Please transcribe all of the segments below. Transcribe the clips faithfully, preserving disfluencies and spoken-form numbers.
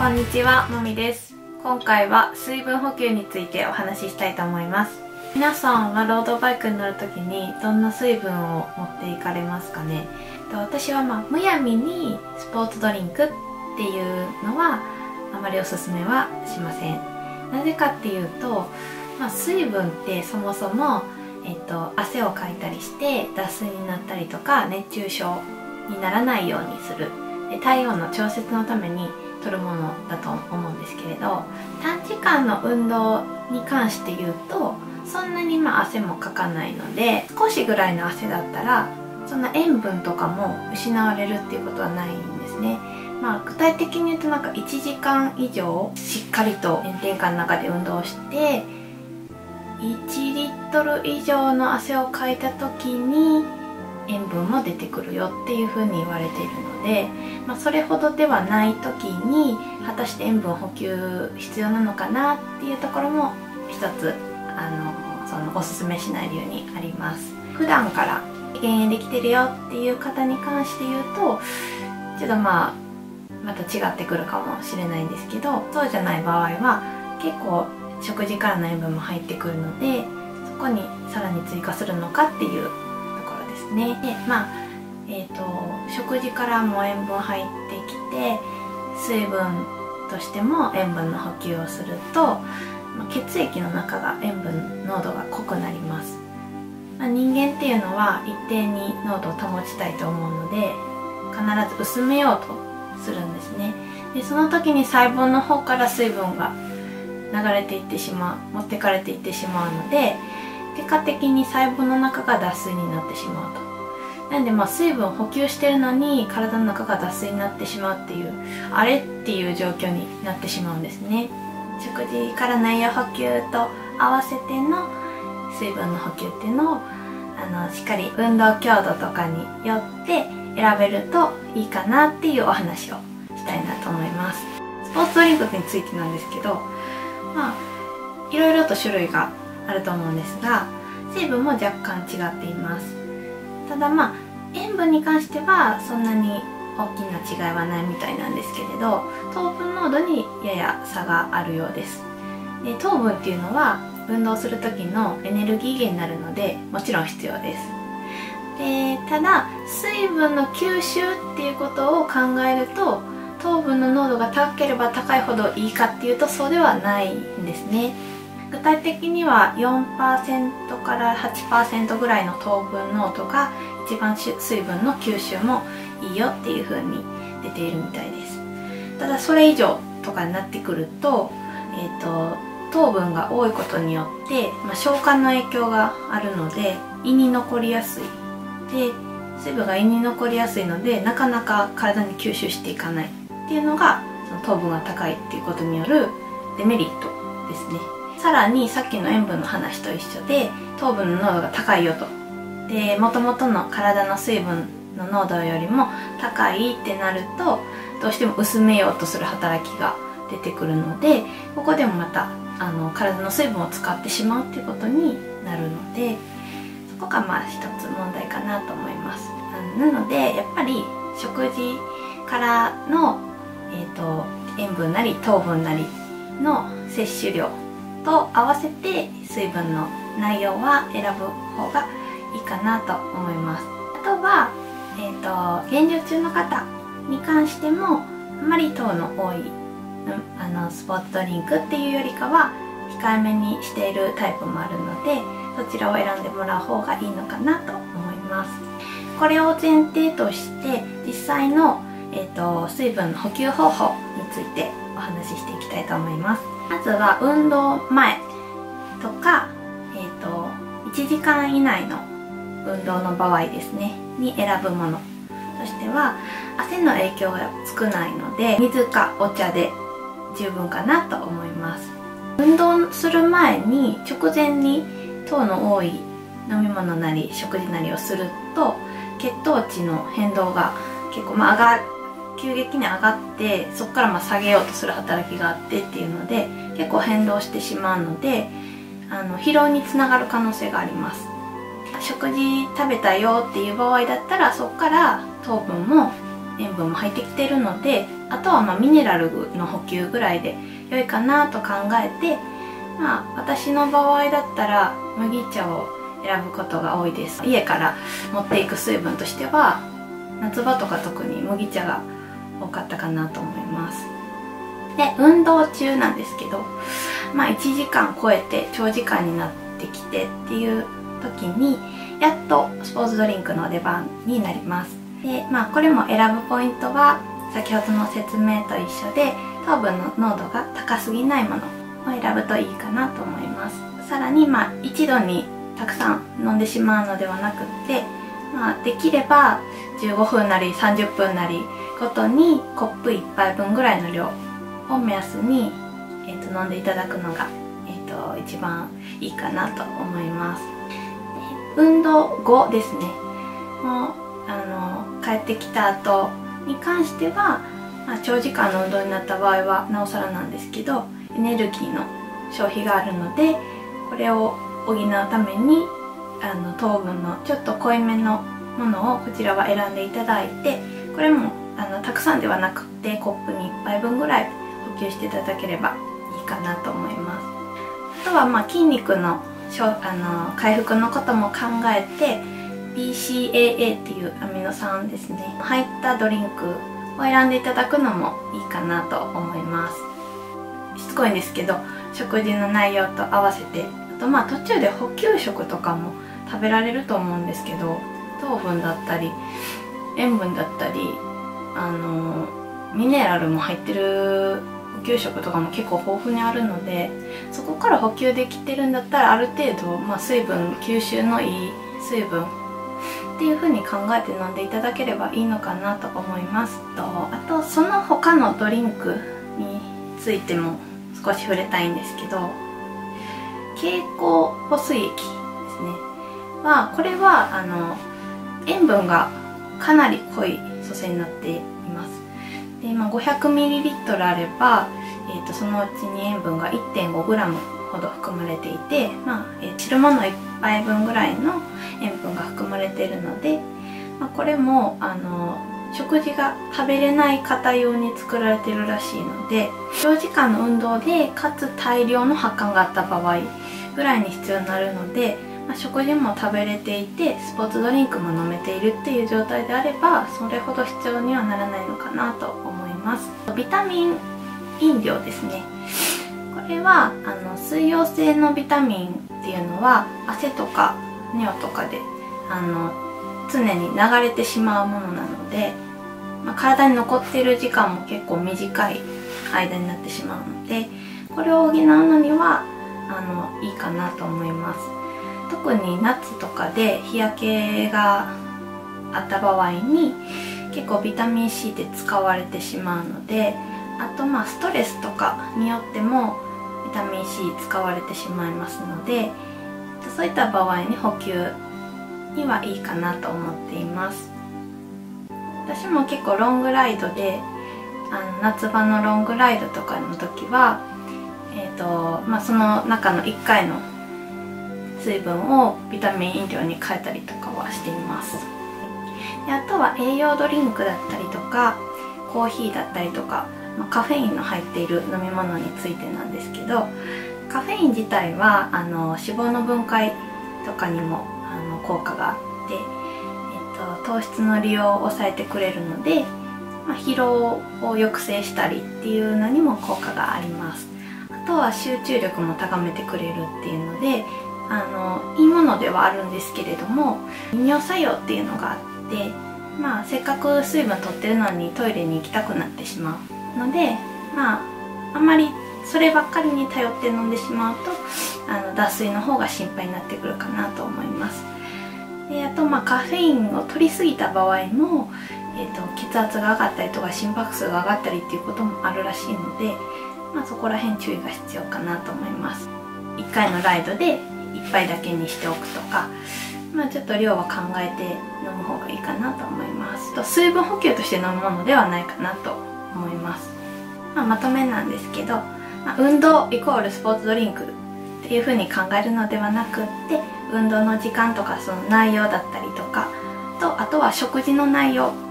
こんにちは、もみです。今回は水分補給についてお話ししたいと思います。皆さんはロードバイクに乗るときにどんな水分を持っていかれますかね。私はまあむやみにスポーツドリンクっていうのはあまりおすすめはしません。なぜかっていうと、まあ、水分ってそもそも、えっと、汗をかいたりして脱水になったりとか熱中症にならないようにするで体温の調節のために取るものだと思うんですけれど、短時間の運動に関して言うとそんなにまあ汗もかかないので、少しぐらいの汗だったらそんな塩分とかも失われるっていうことはないんですね。まあ、具体的に言うとなんかいちじかん以上しっかりと炎天下の中で運動していちリットル以上の汗をかいた時に塩分も出てくるよっていうふうに言われているので、まあ、それほどではない時に果たして塩分補給必要なのかなっていうところも一つあのそのおすすめしない理由にあります。普段から減塩できてるよっていう方に関して言うとちょっとまあまた違ってくるかもしれないんですけど、そうじゃない場合は結構食事からの塩分も入ってくるので、そこにさらに追加するのかっていうところですね。でまあえーと食事からも塩分入ってきて水分としても塩分の補給をすると、まあ、血液の中が塩分濃度が濃くなります。まあ、人間っていうのは一定に濃度を保ちたいと思うので必ず薄めようとするんですね。でその時に細胞の方から水分が流れていってしまう持ってかれていってしまうので、結果的に細胞の中が脱水になってしまうと。なんでまあ水分を補給してるのに体の中が脱水になってしまうっていうあれっていう状況になってしまうんですね。食事からの栄養補給と合わせての水分の補給っていうのをあのしっかり運動強度とかによって選べるといいかなっていうお話をしたいなと思います。スポーツドリンクについてなんですけど、まあいろいろと種類があると思うんですが成分も若干違っています。ただまあ塩分に関してはそんなに大きな違いはないみたいなんですけれど、糖分濃度にやや差があるようです。で糖分っていうのは運動する時のエネルギー源になるのでもちろん必要です。でただ水分の吸収っていうことを考えると糖分の濃度が高ければ高いほどいいかっていうとそうではないんですね。具体的には よんパーセント から はちパーセント ぐらいの糖分濃度が一番水分の吸収もいいよっていう風に出ているみたいです。ただそれ以上とかになってくると、えーと、糖分が多いことによって、まあ、消化の影響があるので胃に残りやすい。で水分が胃に残りやすいのでなかなか体に吸収していかないっていうのがその糖分が高いっていうことによるデメリットですね。さらにさっきの塩分の話と一緒で糖分の濃度が高いよと。で元々の体の水分の濃度よりも高いってなるとどうしても薄めようとする働きが出てくるので、ここでもまたあの体の水分を使ってしまうっていうことになるので、そこがまあ一つ問題かなと思います。なのでやっぱり食事からの、えーと、塩分なり糖分なりの摂取量と合わせて水分の内容は選ぶ方がいいかなと思います。あとは、えーと、減量中の方に関してもあまり糖の多いあのスポーツドリンクっていうよりかは控えめにしているタイプもあるのでそちらを選んでもらう方がいいのかなと思います。これを前提として実際の、えーと、水分の補給方法についてお話ししていきたいと思います。まずは運動前とか、えーと、いちじかん以内の運動の場合ですねに選ぶものとしては汗の影響が少ないので水かお茶で十分かなと思います。運動する前に直前に糖の多い飲み物なり食事なりをすると血糖値の変動が結構まあ上が急激に上がってそこからまあ下げようとする働きがあってっていうので結構変動してしまうのであの疲労につながる可能性があります。食事食べたよっていう場合だったらそこから糖分も塩分も入ってきてるのであとはまあミネラルの補給ぐらいで良いかなと考えて、まあ私の場合だったら麦茶を選ぶことが多いです。家から持っていく水分としては夏場とか特に麦茶が多かったかなと思います。で、運動中なんですけど、まあいちじかん超えて長時間になってきてっていう時にやっとスポーツドリンクの出番になります。で、まあこれも選ぶポイントは先ほどの説明と一緒で、糖分の濃度が高すぎないものを選ぶといいかなと思います。さらにまあ一度にたくさん飲んでしまうのではなくって、まあ、できればじゅうごふんなりさんじゅっぷんなりごとにコップいっぱいぶんぐらいの量を目安に、えー、と飲んでいただくのが、えー、と一番いいかなと思います。で、運動後ですね、もうあの帰ってきた後に関しては、まあ、長時間の運動になった場合はなおさらなんですけど、エネルギーの消費があるので、これを補うためにあの糖分のちょっと濃いめのものをこちらは選んでいただいて、これもあのたくさんではなくってコップにいっぱいぶんぐらい補給していただければいいかなと思います。あとはまあ筋肉のしょあの回復のことも考えて ビーシーエーエー っていうアミノ酸ですね入ったドリンクを選んでいただくのもいいかなと思います。しつこいんですけど、食事の内容と合わせて、あとまあ途中で補給食とかも食べられると思うんですけど、糖分だったり塩分だったりあのミネラルも入ってる補給食とかも結構豊富にあるので、そこから補給できてるんだったらある程度、まあ、水分吸収のいい水分っていう風に考えて飲んでいただければいいのかなと思います。とあとその他のドリンクについても少し触れたいんですけど、経口補水液ですねは、これはあの塩分がかなり濃い組成になっています。で、まあ、ごひゃくミリリットル あれば、えー、とそのうちに塩分が いってんごグラム ほど含まれていて、まあえー、汁物いっぱいぶんぐらいの塩分が含まれているので、まあ、これもあの食事が食べれない方用に作られているらしいので、長時間の運動でかつ大量の発汗があった場合ぐらいに必要になるので、まあ、食事も食べれていてスポーツドリンクも飲めているっていう状態であれば、それほど必要にはならないのかなと思います。ビタミン飲料ですね、これはあの水溶性のビタミンっていうのは汗とか尿とかであの常に流れてしまうものなので、まあ、体に残っている時間も結構短い間になってしまうので、これを補うのにはあのいいかなと思います。特に夏とかで日焼けがあった場合に結構ビタミン C で使われてしまうので、あとまあストレスとかによってもビタミン C 使われてしまいますので、そういった場合に補給にはいいかなと思っています。私も結構ロングライドであの夏場のロングライドとかの時は、えーとまあ、その中のいっかいの水分をビタミン飲料に変えたりとかはしています。であとは栄養ドリンクだったりとかコーヒーだったりとか、まあ、カフェインの入っている飲み物についてなんですけど、カフェイン自体はあの脂肪の分解とかにもあの効果があって、えっと、糖質の利用を抑えてくれるので、まあ、疲労を抑制したりっていうのにも効果があります。あとは集中力も高めてくれるっていうので、あのいいものではあるんですけれども、利尿作用っていうのがあって、まあ、せっかく水分取ってるのにトイレに行きたくなってしまうので、まああんまりそればっかりに頼って飲んでしまうとあの脱水の方が心配になってくるかなと思います。であとまあカフェインを取りすぎた場合も、えー、と血圧が上がったりとか心拍数が上がったりっていうこともあるらしいので、まあ、そこら辺注意が必要かなと思います。いっかいのライドでいっぱいだけにしておくとか、まあ、ちょっと量は考えて飲む方がいいかなと思います。と水分補給として飲むものではないかなと思います。まあ、まとめなんですけど、まあ、運動イコールスポーツドリンクっていう風に考えるのではなくって、運動の時間とかその内容だったりとかと、あとは食事の内容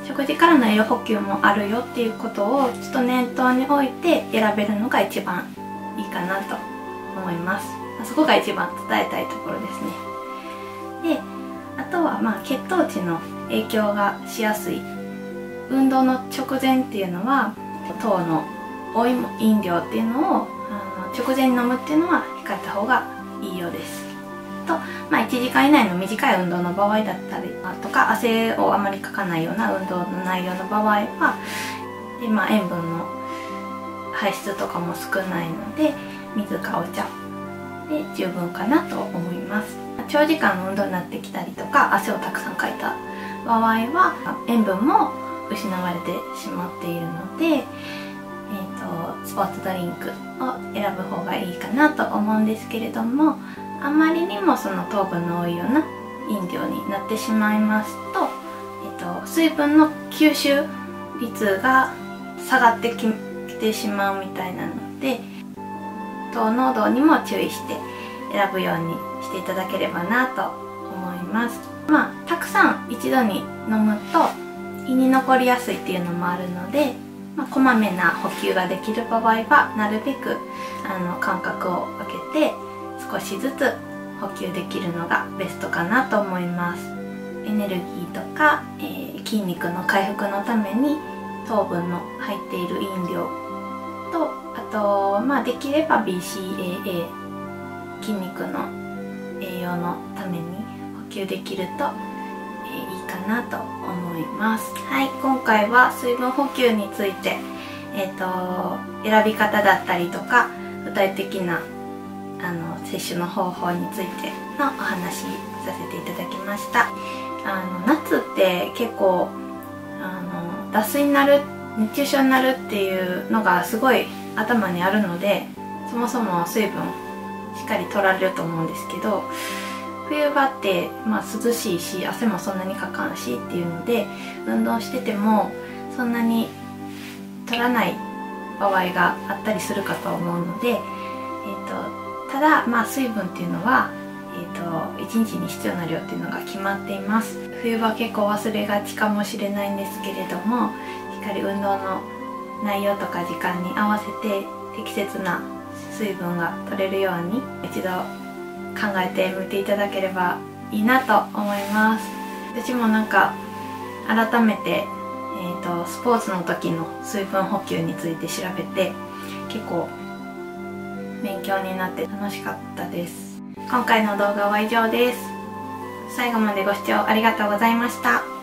食事からの栄養補給もあるよっていうことをちょっと念頭に置いて選べるのが一番いいかなと思います。そこが一番伝えたいところですね。で、あとはまあ血糖値の影響がしやすい運動の直前っていうのは糖の多い飲料っていうのをあの直前に飲むっていうのは控えた方がいいようです。と、まあ、いちじかん以内の短い運動の場合だったりとか、汗をあまりかかないような運動の内容の場合はで、まあ、塩分の排出とかも少ないので水かお茶で十分かなと思います。長時間の運動になってきたりとか汗をたくさんかいた場合は塩分も失われてしまっているので、えーと、スポーツドリンクを選ぶ方がいいかなと思うんですけれども、あまりにもその糖分の多いような飲料になってしまいますと、えーと、水分の吸収率が下がってきてしまうみたいなので、糖濃度にも注意して選ぶようにしていただければなと思います。まあ、たくさん一度に飲むと胃に残りやすいっていうのもあるので、まあ、こまめな補給ができる場合はなるべくあの間隔を空けて少しずつ補給できるのがベストかなと思います。エネルギーとか、えー、筋肉の回復のために糖分の入っている飲料と、あと、まあ、できれば ビーシーエーエー 筋肉の栄養のために補給できると、えー、いいかなと思います。はい、今回は水分補給について、えーと、選び方だったりとか具体的なあの摂取の方法についてのお話しさせていただきました。あの夏って結構あの脱水になる、熱中症になるっていうのがすごい頭にあるので、そもそも水分しっかり取られると思うんですけど、冬場って、まあ、涼しいし汗もそんなにかかんしっていうので運動しててもそんなに取らない場合があったりするかと思うので、えーとただ、まあ、水分っていうのは、えーと、いちにちに必要な量っていうのが決まっています。冬場結構忘れがちかもしれないんですけれども、しっかり運動の内容とか時間に合わせて適切な水分が取れるように一度考えてみていただければいいなと思います。私もなんか改めて、えーと、スポーツの時の水分補給について調べて結構勉強になって楽しかったです。今回の動画は以上です。最後までご視聴ありがとうございました。